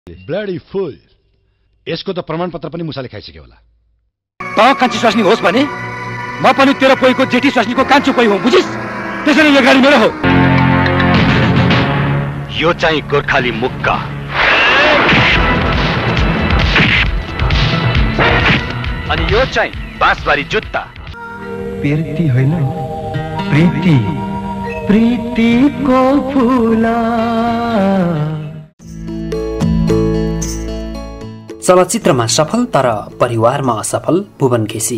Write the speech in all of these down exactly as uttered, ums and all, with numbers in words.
Bloody fool. यसको त प्रमाणपत्र पनि मुसाले खाइसक्यो होला। त कान्छी स्वास्नी होस् भने म पनि तेरो कोहीको जेठी स्वास्नीको कान्छो कोही हुँ, बुझिस्? त्यसैले यो गाडी मेरो हो। यो चाहिँ गोर्खाली मुक्का, अनि यो चाहिँ बाँसबारी जुत्ता। प्रीति होइन, प्रीति प्रीतिको फुला। चलचित्रमा सफल तर परिवारमा असफल भुवन केसी।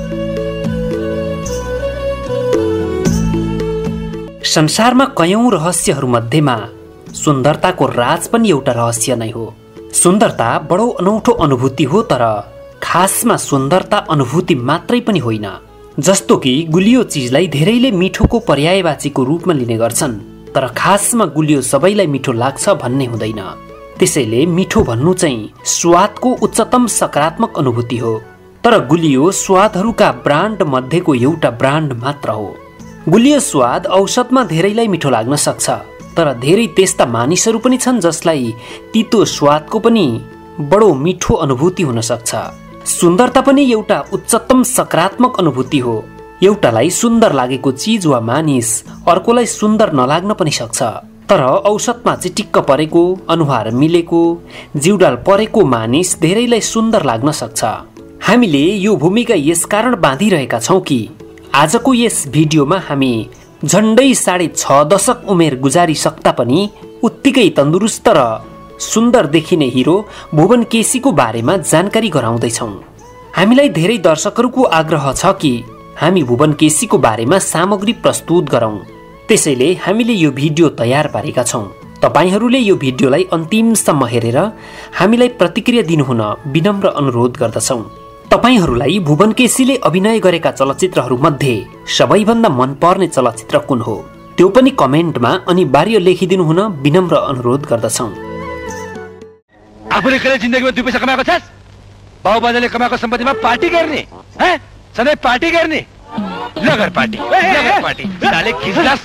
संसारमा कयौं रहस्यहरू मध्येमा सुन्दरताको राज पनि एउटा रहस्य नै हो। सुन्दरता बडो अनौठो अनुभूति हो, तर खासमा सुन्दरता अनुभूति मात्रै पनि होइन। जस्तो कि गुलियो चिजलाई धेरैले मिठोको पर्यायवाचीको रूपमा लिने गर्छन्, तर खासमा गुलियो सबैलाई मिठो लाग्छ भन्ने हुँदैन। त्यसैले मिठो भन्नु चाहिँ स्वादको उच्चतम सकारात्मक अनुभूति हो, तर गुलियो स्वादहरूका ब्रान्ड मध्येको एउटा ब्रान्ड मात्र हो। गुलियो स्वाद औसतमा धेरैलाई मिठो लाग्न सक्छ, तर धेरै त्यस्ता मानिसहरू पनि छन् जसलाई तितो स्वादको पनि बडो मिठो अनुभूति हुन सक्छ। सुन्दरता पनि एउटा उच्चतम सकारात्मक अनुभूति हो। एउटालाई सुन्दर लागेको चिज वा मानिस अर्कोलाई सुन्दर नलाग्न पनि सक्छ, तर औसतमा चिटिक्क परेको, अनुहार मिलेको, जिउडाल परेको मानिस धेरैलाई सुन्दर लाग्न सक्छ। हामीले यो भूमिका यसकारण बाँधिरहेका छौँ कि आजको यस भिडियोमा हामी झन्डै साढे छ दशक उमेर गुजारिसक्दा पनि उत्तिकै तन्दुरुस्त र सुन्दर देखिने हिरो भुवन केसीको बारेमा जानकारी गराउँदैछौँ। हामीलाई धेरै दर्शकहरूको आग्रह छ कि हामी भुवन केसीको बारेमा सामग्री प्रस्तुत गरौँ, त्यसैले हामीले यो भिडियो तयार पारेका छौँ। तपाईहरूले यो भिडियोलाई अन्तिमसम्म हेरेर हामीलाई प्रतिक्रिया दिनुहुन विनम्र अनुरोध गर्दछौँ। तपाईहरूलाई भुवन केसीले अभिनय गरेका चलचित्रहरू मध्ये सबैभन्दा मनपर्ने चलचित्र कुन हो त्यो पनि कमेन्टमा अनिवार्य लेखिदिनु हुन विनम्र अनुरोध गर्दछौँ। आफूले कहिले जिन्दगीमा दुई पैसा कमाएको छस्? बाबुबाजेले कमाएको सम्पत्तिमा पार्टी गर्ने, हैं? सधैँ पार्टी गर्ने। नगर पार्टी, नगर पार्टी। साले खिस्लास।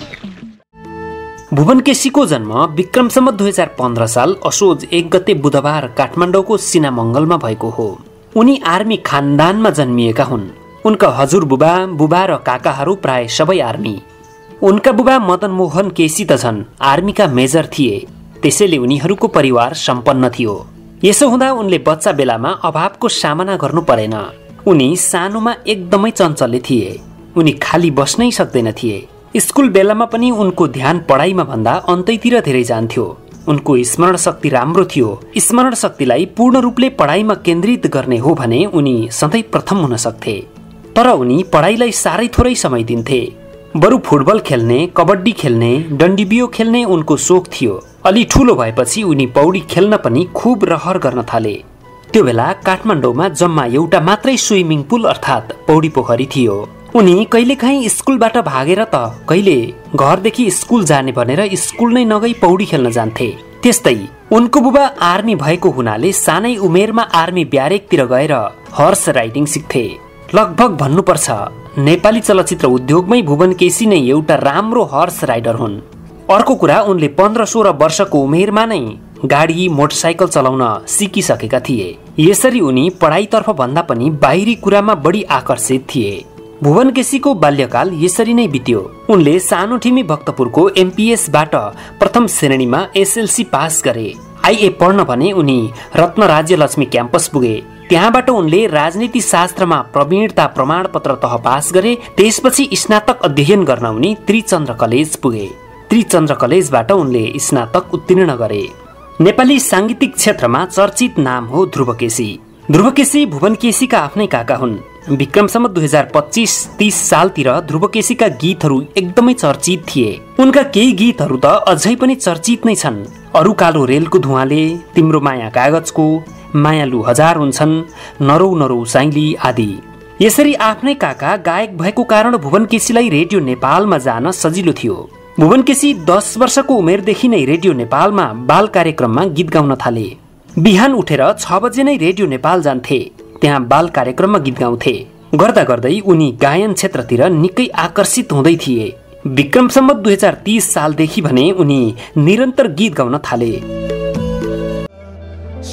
भुवन केसीको जन्म विक्रम सम्वत दुई हजार पन्ध्र साल असोज एक गते बुधबार काठमाडौँको सिनामङ्गलमा भएको हो। उनी आर्मी खानदानमा जन्मिएका हुन्। उनका हजुरबुबा, बुबा र काकाहरू प्राय सबै आर्मी। उनका बुबा मदन मोहन केसी त झन् आर्मीका मेजर थिए, त्यसैले उनीहरूको परिवार सम्पन्न थियो। यसो हुँदा उनले बच्चा बेलामा अभावको सामना गर्नु परेन। उनी सानोमा एकदमै चञ्चले थिए। उनी खाली बस्नै सक्दैन थिए। स्कुल बेलामा पनि उनको ध्यान पढाइमा भन्दा अन्तैतिर धेरै जान्थ्यो। उनको स्मरण शक्ति राम्रो थियो। स्मरण शक्तिलाई पूर्ण रूपले पढाइमा केन्द्रित गर्ने हो भने उनी सधैँ प्रथम हुन सक्थे, तर उनी पढाइलाई साह्रै थोरै समय दिन्थे। बरु फुटबल खेल्ने, कबड्डी खेल्ने, डन्डीबियो खेल्ने उनको सोख थियो। अलि ठुलो भएपछि उनी पौडी खेल्न पनि खुब रहर गर्न थाले। त्यो बेला काठमाडौँमा जम्मा एउटा मात्रै स्विमिङ पुल अर्थात् पौडी पोखरी थियो। उनी कहिलेकाहीँ स्कुलबाट भागेर त कहिले घरदेखि स्कुल जाने भनेर स्कुल नै नगई पौडी खेल्न जान्थे। त्यस्तै उनको बुबा आर्मी भएको हुनाले सानै उमेरमा आर्मी ब्यारेकतिर गएर हर्स राइडिङ सिक्थे। लगभग भन्नुपर्छ नेपाली चलचित्र उद्योगमै भुवन केसी नै एउटा राम्रो हर्स राइडर हुन्। अर्को कुरा, उनले पन्ध्र सोह्र वर्षको उमेरमा नै गाडी मोटरसाइकल चलाउन सिकिसकेका थिए। यसरी उनी पढाइतर्फ भन्दा पनि बाहिरी कुरामा बढी आकर्षित थिए। भुवन केसीको बाल्यकाल यसरी नै बित्यो। उनले सानो ठिमी भक्तपुरको एमपीएसबाट प्रथम श्रेणीमा एसएलसी पास गरे। आइए पढ्न भने उनी रत्न राज्य लक्ष्मी क्याम्पस पुगे। त्यहाँबाट उनले राजनीति शास्त्रमा प्रवीणता प्रमाणपत्र तह पास गरे। त्यसपछि स्नातक अध्ययन गर्न उनी त्रिचन्द्र कलेज पुगे। त्रिचन्द्र कलेजबाट उनले स्नातक उत्तीर्ण गरे। नेपाली सांगीतिक क्षेत्रमा चर्चित नाम हो ध्रुव केसी। ध्रुव केसी भुवन केसीका आफ्नै काका हुन्। विक्रम सम्वत दुई हजार पच्चीस तीस सालतिर ध्रुव केसीका गीतहरू एकदमै चर्चित थिए। उनका केही गीतहरू त अझै पनि चर्चित नै छन्। अरू कालो रेलको धुवाले, तिम्रो माया कागजको, मायालु हजार हुन्छन्, नरौ नरौ साइली आदि। यसरी आफ्नै काका गायक भएको कारण भुवन केसीलाई रेडियो नेपालमा जान सजिलो थियो। भुवन केसी दस वर्षको उमेरदेखि नै रेडियो नेपालमा बाल कार्यक्रममा गीत गाउन थाले। बिहान उठेर छ बजे नै रेडियो नेपाल जान्थे। त्यहाँ बाल कार्यक्रममा गीत गाउँथे। गर्दा गर्दै उनी गायन क्षेत्रतिर निकै आकर्षित हुँदै थिए। विक्रम सम्वत दुई हजार तीस सालदेखि भने उनी निरन्तर गीत गाउन थाले।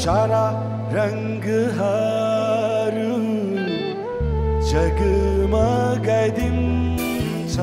सारा रङ्गहरू जगमगाइदिन्छ।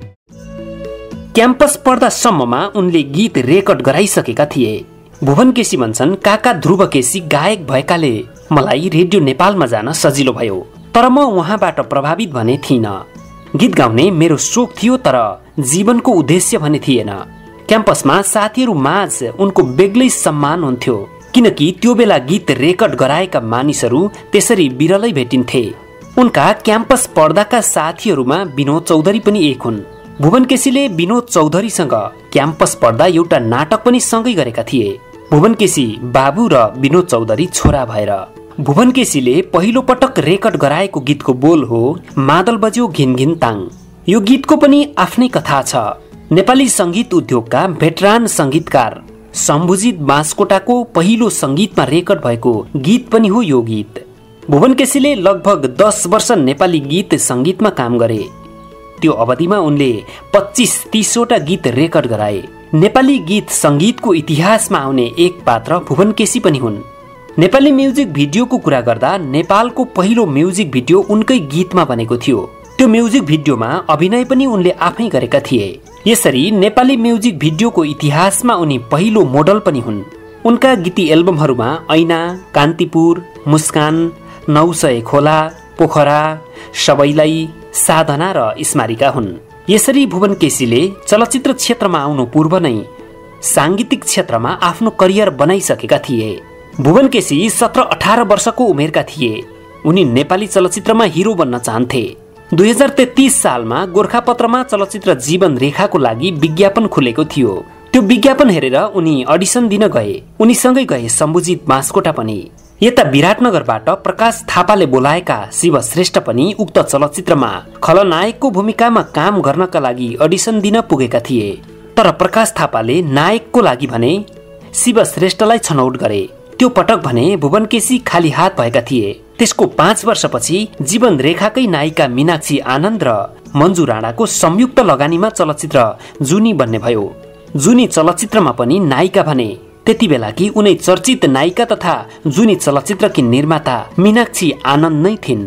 क्याम्पस पढ्दासम्ममा उनले गीत रेकर्ड गराइसकेका थिए। भुवन केसी भन्छन्, काका ध्रुव केसी गायक भएकाले मलाई रेडियो नेपालमा जान सजिलो भयो, तर म उहाँबाट प्रभावित भने थिइनँ। गीत गाउने मेरो सोख थियो, तर जीवनको उद्देश्य भने थिएन। क्याम्पसमा साथीहरू माझ उनको बेग्लै सम्मान हुन्थ्यो, किनकि त्यो बेला गीत रेकर्ड गराएका मानिसहरू त्यसरी बिरलै भेटिन्थे। उनका क्याम्पस पढ्दाका साथीहरूमा विनोद चौधरी पनि एक हुन्। भुवन केसीले विनोद चौधरीसँग क्याम्पस पढ्दा एउटा नाटक पनि सँगै गरेका थिए। भुवन केसी बाबु र विनोद चौधरी छोरा भएर। भुवन केसीले पहिलो पटक रेकर्ड गराएको गीतको बोल हो मादल बज्यो घिन घिन ताङ। यो गीतको पनि आफ्नै कथा छ। नेपाली संगीत उद्योगका भेटरान संगीतकार शम्भुजित बाँसकोटाको पहिलो संगीतमा रेकर्ड भएको गीत पनि हो यो गीत। भुवन केसीले लगभग दस वर्ष नेपाली गीत संगीतमा काम गरे। त्यो अवधिमा उनले पच्चीस तीसवटा गीत रेकर्ड गराए। नेपाली गीत संगीतको इतिहासमा आउने एक पात्र भुवन केसी पनि हुन्। नेपाली म्युजिक भिडियोको कुरा गर्दा नेपालको पहिलो म्युजिक भिडियो उनकै गीतमा बनेको थियो। त्यो म्युजिक भिडियोमा अभिनय पनि उनले आफै गरेका थिए। यसरी नेपाली म्युजिक भिडियोको इतिहासमा उनी पहिलो मोडल पनि हुन्। उनका गीती एल्बमहरूमा ऐना, कान्तिपुर, मुस्कान, नौ सय खोला, पोखरा, सबैलाई, साधना र स्मारिका हुन्। यसरी भुवन केसीले चलचित्र क्षेत्रमा आउनु पूर्व नै सांगीतिक क्षेत्रमा आफ्नो करियर बनाइसकेका थिए। भुवन केसी सत्र अठार वर्षको उमेरका थिए। उनी नेपाली चलचित्रमा हिरो बन्न चाहन्थे। दुई हजार तेत्तीस सालमा गोरखापत्रमा चलचित्र जीवन रेखाको लागि विज्ञापन खुलेको थियो। त्यो विज्ञापन हेरेर उनी अडिसन दिन गए। उनीसँगै गए शम्भुजित बाँसकोटा पनि। यता विराटनगरबाट प्रकाश थापाले बोलाएका शिव श्रेष्ठ पनि उक्त चलचित्रमा खलनायकको भूमिकामा काम गर्नका लागि अडिसन दिन पुगेका थिए। तर प्रकाश थापाले नायकको लागि भने शिव श्रेष्ठलाई छनौट गरे। त्यो पटक भने भुवन केसी खाली हात भएका थिए। त्यसको पाँच वर्षपछि जीवन रेखाकै नायिका मीनाक्षी आनन्द र मन्जु राणाको संयुक्त लगानीमा चलचित्र जुनी बन्ने भयो। जुनी चलचित्रमा पनि नायिका भने त्यति बेला कि उनै चर्चित नायिका तथा जुनी चलचित्रकी निर्माता मीनाक्षी आनन्द नै थिइन्।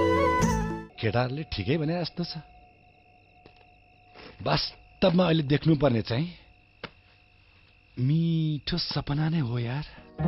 केटाहरूले ठिकै भने जस्तो छ। वास्तवमा अहिले देख्नुपर्ने चाहिँ मिठो सपना नै हो यार।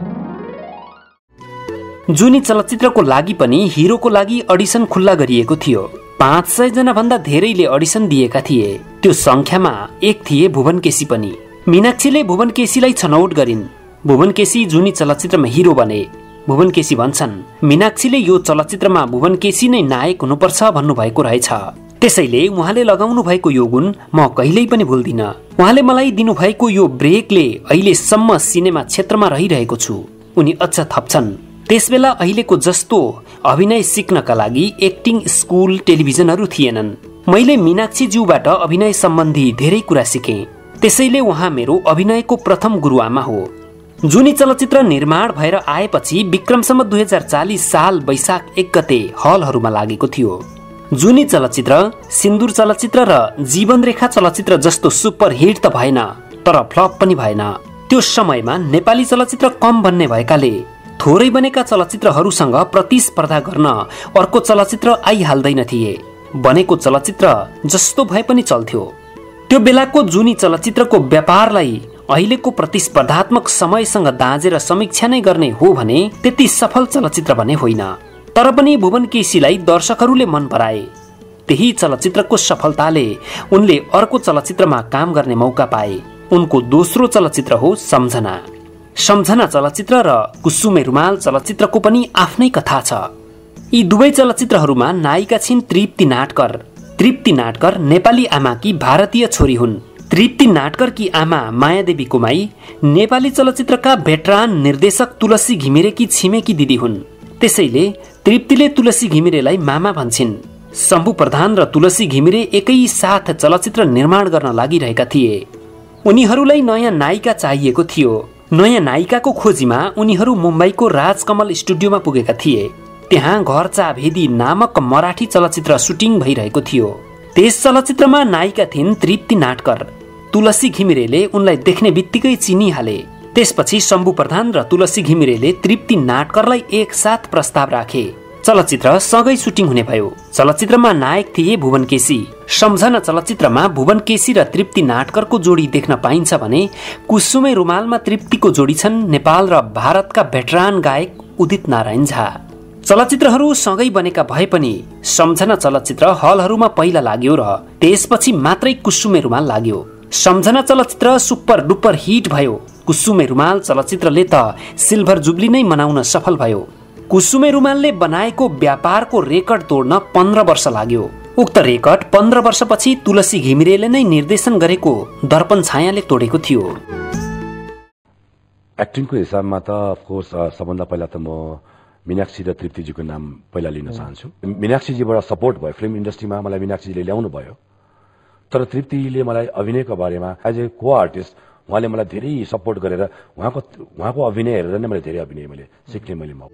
जुनी चलचित्रको लागि पनि हिरोको लागि अडिसन खुल्ला गरिएको थियो। पाँच सय जना भन्दा धेरैले अडिसन दिएका थिए। त्यो संख्यामा एक थिए भुवन केसी पनि। मीनाक्षीले भुवन केसीलाई छनौट गरिन्। भुवन केसी जुनी चलचित्रमा हिरो बने। भुवन केसी भन्छन्, मीनाक्षीले यो चलचित्रमा भुवन केसी नै नायक हुनुपर्छ भन्नुभएको रहेछ। त्यसैले उहाँले लगाउनु भएको यो गुण म कहिल्यै पनि भुल्दिन। उहाँले मलाई दिनुभएको यो ब्रेकले अहिलेसम्म सिनेमा क्षेत्रमा रहिरहेको छु। उनी अझ थप्छन्, त्यसबेला अहिलेको जस्तो अभिनय सिक्नका लागि एक्टिङ स्कुल टेलिभिजनहरू थिएनन्। मैले मीनाक्षी ज्यूबाट अभिनय सम्बन्धी धेरै कुरा सिकेँ। त्यसैले उहाँ मेरो अभिनयको प्रथम गुरुआमा हो। जुनी चलचित्र निर्माण भएर आएपछि विक्रमसम्म दुई हजार चालिस साल वैशाख एक गते हलहरूमा लागेको थियो। जुनी चलचित्र सिन्दुर चलचित्र र जीवन रेखा चलचित्र जस्तो सुपर हिट त भएन, तर फ्लप पनि भएन। त्यो समयमा नेपाली चलचित्र कम बन्ने भएकाले थोरै बनेका चलचित्रहरूसँग प्रतिस्पर्धा गर्न अर्को चलचित्र आइहाल्दैन थिए। बनेको चलचित्र जस्तो भए पनि चल्थ्यो। त्यो बेलाको जुनी चलचित्रको व्यापारलाई अहिलेको प्रतिस्पर्धात्मक समयसँग दाँजेर समीक्षा नै गर्ने हो भने त्यति सफल चलचित्र भने होइन। तर पनि भुवन केसीलाई दर्शकहरूले मन पराए। त्यही चलचित्रको सफलताले उनले अर्को चलचित्रमा काम गर्ने मौका पाए। उनको दोस्रो चलचित्र हो सम्झना। सम्झना चलचित्र र कुसुमे रुमाल चलचित्रको पनि आफ्नै कथा छ। यी दुवै चलचित्रहरूमा नायिका छिन् तृप्ति नाटकर। तृप्ति नाटकर नेपाली आमाकी भारतीय छोरी हुन्। तृप्ति नाटकरकी आमा मायादेवी कुमाई नेपाली चलचित्रका भेटरान निर्देशक तुलसी घिमिरेकी छिमेकी दिदी हुन्। त्यसैले तृप्तिले तुलसी घिमिरेलाई मामा भन्छिन्। शम्भु प्रधान र तुलसी घिमिरे एकै साथ चलचित्र निर्माण गर्न लागिरहेका थिए। उनीहरूलाई नयाँ नायिका चाहिएको थियो। नयाँ नायिकाको खोजीमा उनीहरू मुम्बईको राजकमल स्टुडियोमा पुगेका थिए। त्यहाँ घरचा भेदी नामक मराठी चलचित्र सुटिङ भइरहेको थियो। त्यस चलचित्रमा नायिका थिइन् तृप्ति नाटकर। तुलसी घिमिरेले उनलाई देख्ने बित्तिकै चिनिहाले। त्यसपछि शम्भु प्रधान र तुलसी घिमिरेले तृप्ति नाटकरलाई एकसाथ प्रस्ताव राखे। चलचित्र सँगै सुटिङ हुने भयो। चलचित्रमा नायक थिए भुवन केसी। सम्झना चलचित्रमा भुवन केसी र तृप्ति नाटकरको जोडी देख्न पाइन्छ भने कुसुमे रुमालमा तृप्तिको जोडी छन् नेपाल र भारतका भेटरान गायक उदित नारायण झा। चलचित्रहरू सँगै बनेका भए पनि सम्झना चलचित्र हलहरूमा पहिला लाग्यो र त्यसपछि मात्रै कुसुमे रुमाल लाग्यो। सम्झना चलचित्र सुपर डुपर हिट भयो। कुसुमे रुमाल चलचित्रले त सिल्भर जुब्ली नै मनाउन सफल भयो। कुसुमे रुमालले बनाएको व्यापारको रेकर्ड तोड्न पन्ध्र वर्ष लाग्यो। उक्त रेकर्ड पन्ध्र वर्षपछि तुलसी घिमिरेले नै निर्देशन गरेको दर्पण छायाले तोडेको थियो। एक्टिङको हिसाबमा त अफकोर्स सबभन्दा पहिला त म मीनाक्षी र तृप्तिजीको नाम पहिला लिन चाहन्छु। मीनाक्षीजीबाट सपोर्ट भयो फिल्म इन्डस्ट्रीमा, मलाई मीनाक्षीजीले ल्याउनु भयो। तर तृप्तिले मलाई अभिनयको बारेमा एज ए को आर्टिस्ट उहाँले मलाई धेरै सपोर्ट गरेर उहाँको उहाँको अभिनय हेरेर नै मैले धेरै अभिनय मैले सिक्ने मैले मौका।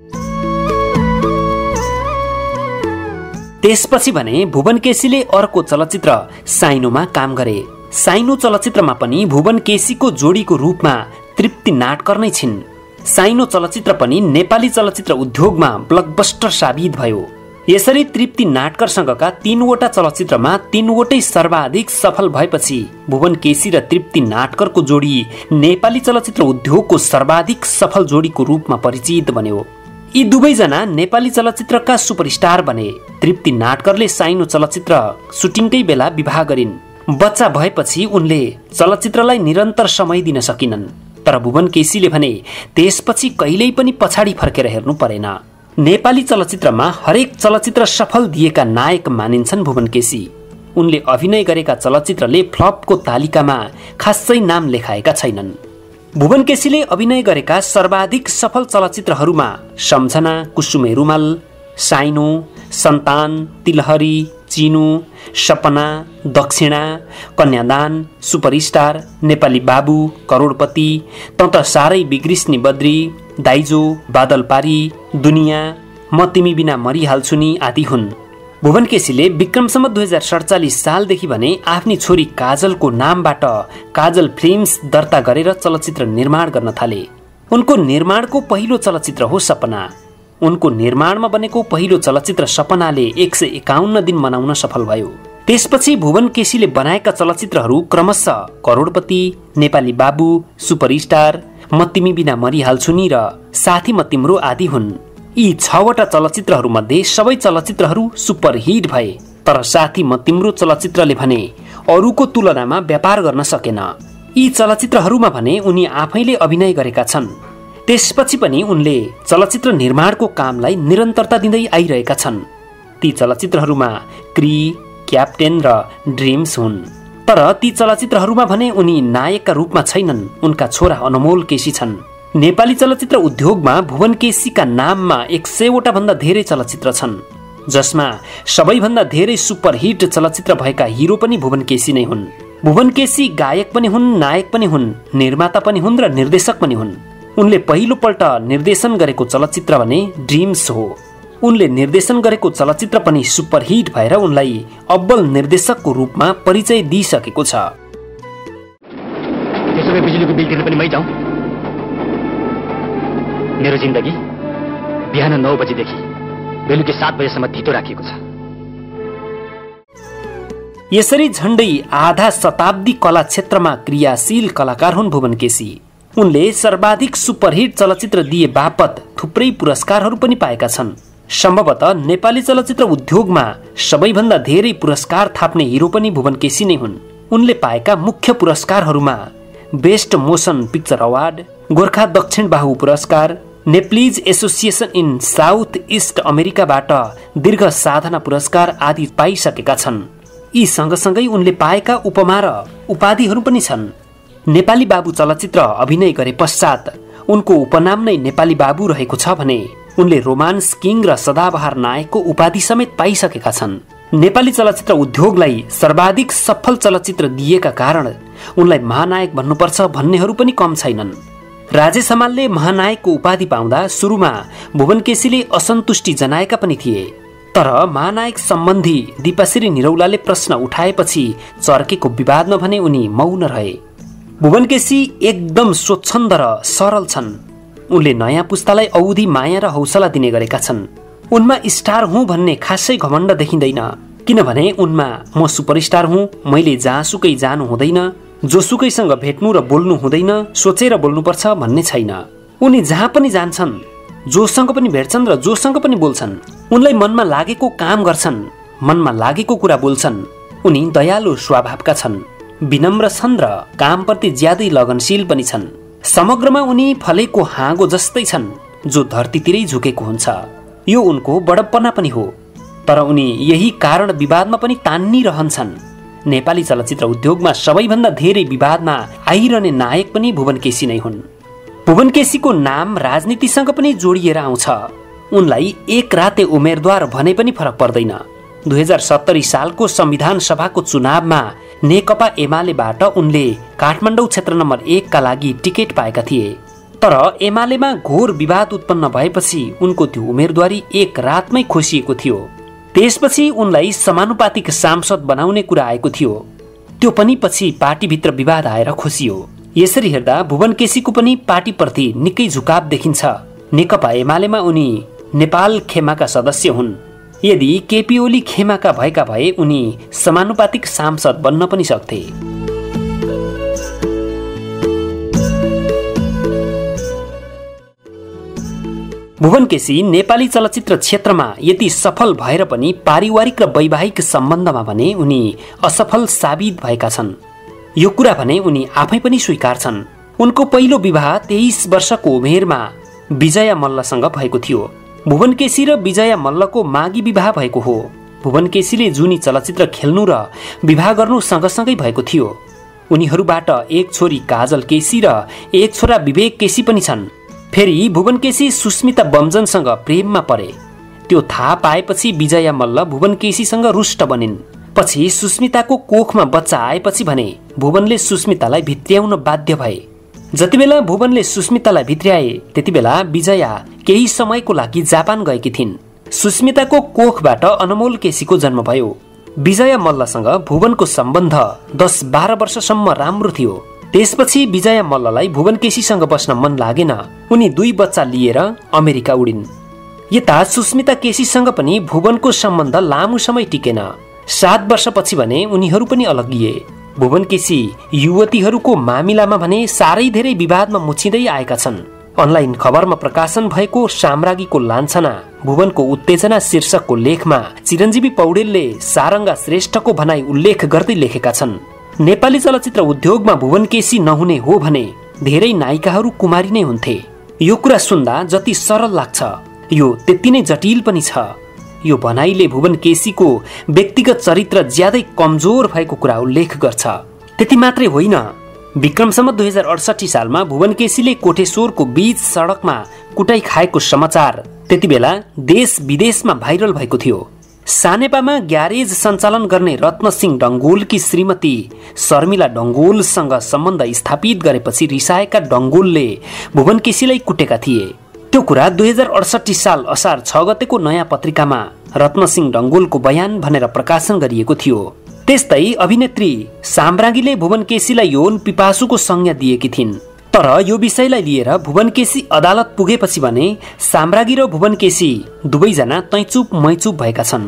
त्यसपछि भने भुवन केसीले अर्को चलचित्र साइनोमा काम गरे। साइनो चलचित्रमा पनि भुवन केसीको जोडीको रूपमा तृप्ति नाटकर नै छिन्। साइनो चलचित्र पनि नेपाली चलचित्र उद्योगमा ब्लकबस्टर साबित भयो। यसरी तृप्ति नाटकरसँगका तीनवटा चलचित्रमा तीनवटै सर्वाधिक सफल भएपछि भुवन केसी र तृप्ति नाटकरको जोडी नेपाली चलचित्र उद्योगको सर्वाधिक सफल जोडीको रूपमा परिचित बन्यो। यी दुवैजना नेपाली चलचित्रका सुपरस्टार बने। तृप्ति नाटकरले साइनो चलचित्र सुटिङकै बेला विवाह गरिन्। बच्चा भएपछि उनले चलचित्रलाई निरन्तर समय दिन सकिनन्। तर भुवन केसीले भने त्यसपछि कहिल्यै पनि पछाडि फर्केर हेर्नु परेन। नेपाली चलचित्रमा हरेक चलचित्र सफल दिएका नायक मानिन्छन् भुवन केसी। उनले अभिनय गरेका चलचित्रले फ्लपको तालिकामा खासै नाम लेखाएका छैनन्। भुवन केसीले अभिनय गरेका सर्वाधिक सफल चलचित्रहरूमा सम्झना, कुसुमे रुमाल, साइनो, सन्तान, तिलहरी, चिनु, सपना, दक्षिणा, कन्यादान, सुपरस्टार, नेपाली बाबु, करोडपति, तँ त साह्रै बिग्रिस्नी बद्री, दाइजो, बादलपारी, दुनियाँ, म तिमी बिना मरिहाल्छु नि आदि हुन्। भुवन केसीले विक्रम सम्वत दुई हजार सडचालिस सालदेखि भने आफ्नी छोरी काजलको नामबाट काजल फिल्म्स दर्ता गरेर चलचित्र निर्माण गर्न थाले। उनको निर्माणको पहिलो चलचित्र हो सपना। उनको निर्माणमा बनेको पहिलो चलचित्र सपनाले एक सय एकाउन्न दिन मनाउन सफल भयो। त्यसपछि भुवन केसीले बनाएका चलचित्रहरू क्रमशः करोडपति, नेपाली बाबु, सुपरस्टार, म तिमी बिना मरिहाल्छु नि र साथी म तिम्रो आदि हुन्। यी छवटा चलचित्रहरू मध्ये सबै चलचित्रहरू सुपर हिट भए। तर साथी म तिम्रो चलचित्रले भने अरूको तुलनामा व्यापार गर्न सकेन। यी चलचित्रहरूमा भने उनी आफैले अभिनय गरेका छन्। त्यसपछि पनि उनले चलचित्र निर्माणको कामलाई निरन्तरता दिँदै आइरहेका छन्। ती चलचित्रहरूमा क्री, क्याप्टेन र ड्रिम्स हुन्। तर ती चलचित्रहरूमा भने उनी नायकका रूपमा छैनन्। उनका छोरा अनमोल केसी छन्। नेपाली चलचित्र उद्योगमा भुवन केसीका नाममा एक सयवटा भन्दा धेरै चलचित्र छन्, जसमा सबैभन्दा धेरै सुपर हिट चलचित्र भएका हिरो पनि भुवन केसी नै हुन्। भुवन केसी गायक पनि हुन्, नायक पनि हुन्, निर्माता पनि हुन् र निर्देशक पनि हुन्। उनले पहिलो पल्ट निर्देशन गरेको चलचित्र भने ड्रिम्स हो। उनले निर्देशन गरेको चलचित्र पनि सुपर हिट भएर उनलाई अब्बल निर्देशकको रूपमा परिचय दिइसकेको छ। त्यसो भए बिजुलीको बिल तिर्न पनि मै जाउँ? मेरो जिन्दगी बिहान नौ बजेदेखि बेलुकी सात बजेसम्म धितो राखिएको छ। यसरी झण्डै आधा शताब्दी कला क्षेत्रमा क्रियाशील कलाकार हुन् भुवन केसी। उनले सर्वाधिक सुपरहिट चलचित्र दिए बापत थुप्रै पुरस्कारहरू पनि पाएका छन्। सम्भवतः नेपाली चलचित्र उद्योगमा सबैभन्दा धेरै पुरस्कार थाप्ने हिरो पनि भुवन केसी नै हुन्। उनले पाएका मुख्य पुरस्कारहरूमा best motion picture award, Gorkha Dakshin Bahu पुरस्कार, Nepalese association in south east अमेरिकाबाट दीर्घ साधना पुरस्कार आदि पाइसकेका छन्। यी सँगसँगै उनले पाएका उपमा र उपाधिहरू पनि छन्। नेपाली बाबु चलचित्र अभिनय गरे पश्चात उनको उपनाम नै नेपाली बाबु रहेको छ भने उनले रोमान्स किङ र सदाबहार नायकको उपाधि समेत पाइसकेका छन्। नेपाली चलचित्र उद्योगलाई सर्वाधिक सफल चलचित्र दिएका कारण उनलाई महानायक भन्नुपर्छ भन्नेहरू पनि कम छैनन्। राजेश हमालले महानायकको उपाधि पाउँदा सुरुमा भुवन केसीले असन्तुष्टि जनाएका पनि थिए। तर महानायक सम्बन्धी दीपाश्री निरौलाले प्रश्न उठाएपछि चर्केको विवादमा भने उनी मौन रहे। भुवन केसी एकदम स्वच्छन्द र सरल छन्। उनले नयाँ पुस्तालाई औधी माया र हौसला दिने गरेका छन्। उनमा स्टार हुँ भन्ने खासै घमण्ड देखिँदैन, किनभने उनमा म सुपरस्टार हुँ, मैले जहाँसुकै जानु हुँदैन, जोसुकैसँग भेट्नु र बोल्नु हुँदैन, सोचेर बोल्नुपर्छ भन्ने छैन। उनी जहाँ पनि जान्छन्, जोसँग पनि भेट्छन् र जोसँग पनि बोल्छन्। उनलाई मनमा लागेको काम गर्छन्, मनमा लागेको कुरा बोल्छन्। उनी दयालु स्वभावका छन्, विनम्र छन् र कामप्रति ज्यादै लगनशील पनि छन्। समग्रमा उनी फलेको हाँगो जस्तै छन् जो धरतीतिरै झुकेको हुन्छ। यो उनको बडप्पना पनि हो, तर उनी यही कारण विवादमा पनि तान्निरहन्छन्। नेपाली चलचित्र उद्योगमा सबैभन्दा धेरै विवादमा आइरहने नायक पनि भुवन केसी नै हुन्। भुवन केसीको नाम राजनीतिसँग पनि जोडिएर आउँछ। उनलाई एक राते उम्मेदवार भने पनि फरक पर्दैन। दुई हजार सत्तरी सालको संविधान सभाको चुनावमा नेकपा एमालेबाट उनले काठमाडौँ क्षेत्र नम्बर एक का लागि टिकट पाएका थिए, तर एमालेमा घोर विवाद उत्पन्न भएपछि उनको त्यो उम्मेदवारी एक रातमै खोसिएको थियो। त्यसपछि उनलाई समानुपातिक सांसद बनाउने कुरा आएको थियो, त्यो पनि पछि पार्टीभित्र विवाद आएर खोसियो। यसरी हेर्दा भुवन केसीको पनि पार्टीप्रति निकै झुकाव देखिन्छ। नेकपा एमालेमा उनी नेपाल खेमाका सदस्य हुन्। यदि केपी ओली खेमाका भएका भए उनी समानुपातिक सांसद बन्न पनि सक्थे। भुवन केसी नेपाली चलचित्र क्षेत्रमा यति सफल भएर पनि पारिवारिक र वैवाहिक सम्बन्धमा भने उनी असफल साबित भएका छन्। यो कुरा भने उनी आफै पनि स्वीकार्छन्। उनको पहिलो विवाह तेइस वर्षको उमेरमा विजया मल्लसँग भएको थियो। भुवन केसी र विजया मल्लको मागी विवाह भएको हो। भुवन केसीले जुनी चलचित्र खेल्नु र विवाह गर्नु सँगसँगै भएको थियो। उनीहरूबाट एक छोरी काजल केसी र एक छोरा विवेक केसी पनि छन्। फेरि भुवन केसी सुस्मिता बमजनसँग प्रेममा परे। त्यो थाहा पाएपछि विजया मल्ल भुवन केसीसँग रुष्ट बनिन्। पछि सुस्मिताको कोखमा बच्चा आएपछि भने भुवनले सुस्मितालाई भित्र्याउन बाध्य भए। जति बेला भुवनले सुस्मितालाई भित्र्याए त्यति बेला विजया केही समयको लागि जापान गएकी थिइन्। सुस्मिताको कोखबाट अनमोल केसीको जन्म भयो। विजया मल्लसँग भुवनको सम्बन्ध दस बाह्र वर्षसम्म राम्रो थियो। त्यसपछि विजया मल्ललाई भुवन केसीसँग बस्न मन लागेन। उनी दुई बच्चा लिएर अमेरिका उडिन्। यता सुस्मिता केसीसँग पनि भुवनको सम्बन्ध लामो समय टिकेन। सात वर्षपछि भने उनीहरू पनि अलगिए। भुवन केसी युवतीहरूको मामिलामा भने साह्रै धेरै विवादमा मुछिँदै आएका छन्। अनलाइन खबरमा प्रकाशन भएको साम्राज्ञीको लान्छना भुवनको उत्तेजना शीर्षकको लेखमा चिरञ्जीवी पौडेलले सारङ्गा श्रेष्ठको भनाई उल्लेख गर्दै लेखेका छन्। नेपाली चलचित्र उद्योगमा भुवन केसी नहुने हो भने धेरै नायिकाहरू कुमारी नै हुन्थे। यो कुरा सुन्दा जति सरल लाग्छ यो त्यति नै जटिल पनि छ। यो भनाइले भुवन केसीको व्यक्तिगत चरित्र ज्यादै कमजोर भएको कुरा उल्लेख गर्छ। त्यति मात्रै होइन, विक्रमसम्म दुई हजार अडसठी सालमा भुवन केसीले कोटेश्वरको बीच सडकमा कुटाई खाएको समाचार त्यति बेला देश विदेशमा भाइरल भएको थियो। सानेपामा ग्यारेज सञ्चालन गर्ने रत्न सिंह डङ्गोलकी श्रीमती शर्मिला डङ्गोलसँग सम्बन्ध स्थापित गरेपछि रिसाएका डङ्गोलले भुवन केसीलाई कुटेका थिए। त्यो कुरा दुई हजार अडसठी साल असार छ गतेको नयाँ पत्रिकामा रत्न सिंह डङ्गोलको बयान भनेर प्रकाशन गरिएको थियो। त्यस्तै अभिनेत्री साम्राज्ञीले भुवन केसीलाई यौन पिपासुको संज्ञा दिएकी थिइन्। तर यो विषयलाई लिएर भुवन केसी अदालत पुगेपछि भने साम्राज्ञी र भुवन केसी दुवैजना तैचुप मैचुप भएका छन्।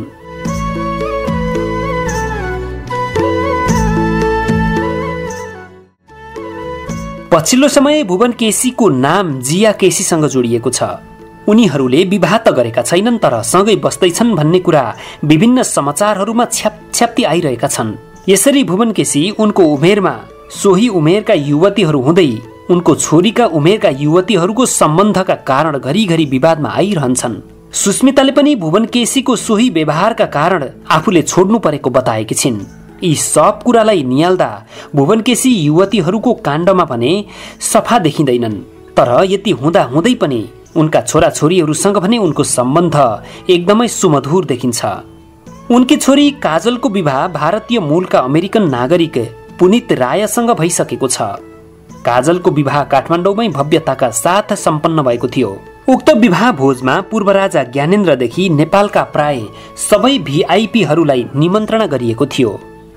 पछिल्लो समय भुवन केसीको नाम जिया केसीसँग जोडिएको छ। उनीहरूले विवाह त गरेका छैनन् तर सँगै बस्दैछन् भन्ने कुरा विभिन्न समाचारहरूमा छ्यापछ्याप्ती आइरहेका छन्। यसरी भुवन केसी उनको उमेरमा सोही उमेरका युवतीहरू हुँदै उनको छोरीका उमेरका युवतीहरूको सम्बन्धका कारण घरिघरि विवादमा आइरहन्छन्। सुस्मिताले पनि भुवन केसीको सोही व्यवहारका कारण आफूले छोड्नु परेको बताएकी छिन्। यी सब कुरालाई नियाल्दा भुवन केसी युवतीहरूको काण्डमा भने सफा देखिँदैनन्। तर यति हुँदा हुँदै पनि उनका छोरा छोरीहरूसँग भने उनको सम्बन्ध एकदमै सुमधुर देखिन्छ। उनकी छोरी काजलको विवाह भारतीय मूलका अमेरिकन नागरिक पुनित रायसँग भइसकेको छ। काजलको विवाह काठमाडौँमै भव्यताका साथ सम्पन्न भएको थियो। उक्त विवाह भोजमा पूर्व राजा ज्ञानेन्द्रदेखि नेपालका प्राय सबै भिआइपीहरूलाई निमन्त्रणा गरिएको थियो।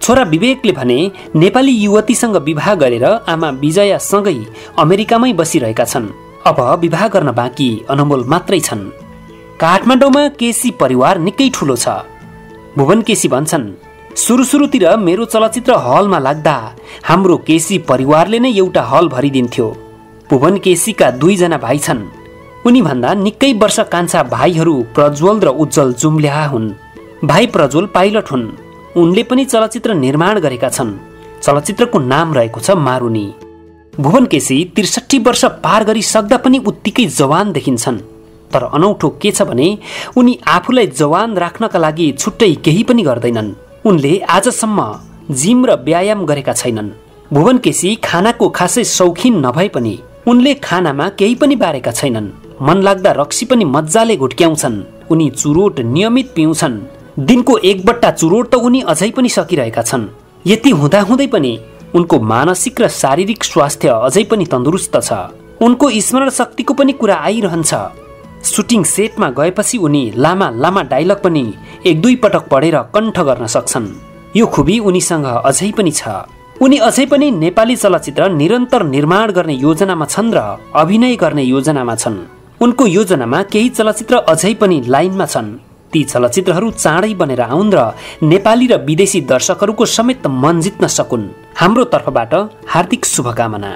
छोरा विवेकले भने नेपाली युवतीसँग विवाह गरेर आमा विजयासँगै अमेरिकामै बसिरहेका छन्। अब विवाह गर्न बाँकी अनमोल मात्रै छन्। काठमाडौँमा केसी परिवार निकै ठुलो छ। भुवन केसी भन्छन्, सुरु सुरुतिर मेरो चलचित्र हलमा लाग्दा हाम्रो केसी परिवारले नै एउटा हल भरिदिन्थ्यो। भुवन केसीका दुईजना भाइ छन्। उनी भन्दा निकै वर्ष कान्छा भाइहरू प्रज्वल र उज्जवल जुम्ल्याहा हुन्। भाइ प्रज्वल पाइलट हुन्। उनले पनि चलचित्र निर्माण गरेका छन्। चलचित्रको नाम रहेको छ मारुनी। भुवन केसी त्रिसठी वर्ष पार गरिसक्दा पनि उत्तिकै जवान देखिन्छन्। तर अनौठो के छ भने उनी आफूलाई जवान राख्नका लागि छुट्टै केही पनि गर्दैनन्। उनले आजसम्म जिम र व्यायाम गरेका छैनन्। भुवन केसी खानाको खासै शौखिन नभए पनि उनले खानामा केही पनि बारेका छैनन्। मन लाग्दा रक्सी पनि मज्जाले घुट्क्याउँछन्। उनी चुरोट नियमित पिउँछन्। दिनको एक बट्टा चुरोट त उनी अझै पनि सकिरहेका छन्। यति हुँदाहुँदै पनि उनको मानसिक र शारीरिक स्वास्थ्य अझै पनि तन्दुरुस्त छ। उनको स्मरण शक्तिको पनि कुरा आइरहन्छ। सुटिङ सेटमा गएपछि उनी लामा लामा डायलग पनि एक दुई पटक पढेर कण्ठ गर्न सक्छन्। यो खुबी उनीसँग अझै पनि छ। उनी अझै पनि नेपाली चलचित्र निरन्तर निर्माण गर्ने योजनामा छन् र अभिनय गर्ने योजनामा छन्। उनको योजनामा केही चलचित्र अझै पनि लाइनमा छन्। ती चलचित्रहरू चाँडै बनेर आउन् र नेपाली र विदेशी दर्शकहरूको समेत मन जित्न सकुन्। हाम्रो तर्फबाट हार्दिक शुभकामना।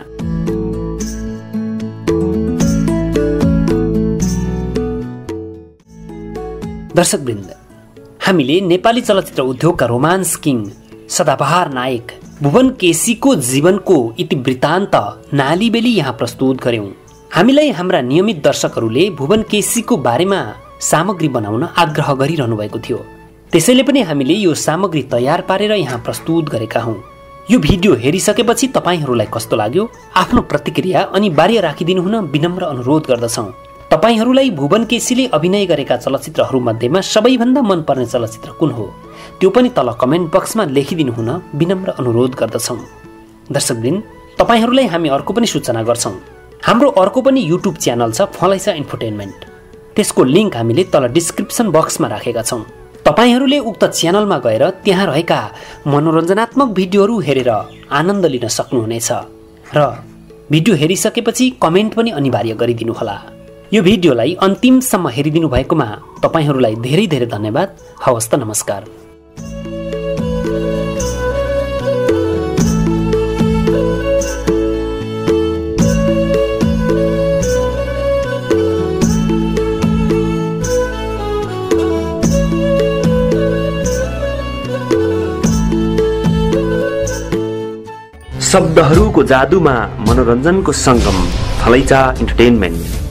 दर्शकवृन्द, हामीले नेपाली चलचित्र उद्योगका रोमान्स किङ सदाबहार नायक भुवन केसीको जीवनको इतिवृत्तान्त नालीबेली यहाँ प्रस्तुत गर्यौं। हामीलाई हाम्रा नियमित दर्शकहरूले भुवन केसीको बारेमा सामग्री बनाउन आग्रह गरिरहनु भएको थियो। त्यसैले पनि हामीले यो सामग्री तयार पारेर यहाँ प्रस्तुत गरेका हौं। यो भिडियो हेरिसकेपछि तपाईहरूलाई कस्तो लाग्यो आफ्नो प्रतिक्रिया अनिवार्य राखिदिनु हुन विनम्र अनुरोध गर्दछौं। तपाईहरूलाई भुवन केसीले अभिनय गरेका चलचित्रहरू मध्येमा सबैभन्दा मनपर्ने चलचित्र कुन हो त्यो पनि तल कमेन्ट बक्समा लेखिदिनु हुन विनम्र अनुरोध गर्दछौं। दर्शकवृन्द, तपाईहरूलाई हामी अर्को पनि सूचना गर्छौं। हाम्रो अर्को पनि युट्युब च्यानल छ फलैसा इन्फोटेनमेन्ट। त्यसको लिङ्क हामीले तल डिस्क्रिप्सन बक्समा राखेका छौं। तपाईहरूले उक्त च्यानलमा गएर त्यहाँ रहेका मनोरञ्जनात्मक भिडियोहरू हेरेर आनन्द लिन सक्नुहुनेछ र भिडियो हेरिसकेपछि कमेन्ट पनि अनिवार्य गरिदिनु होला। यो भिडियोलाई अन्तिमसम्म हेरिदिनु भएकोमा तपाईहरूलाई धेरै धेरै धन्यवाद। हवस् त, नमस्कार। शब्दहरूको जादुमा मनोरञ्जनको सङ्गम, फलैचा इन्टरटेनमेन्ट।